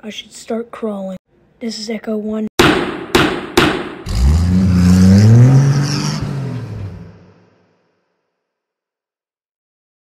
I should start crawling. This is Echo 1.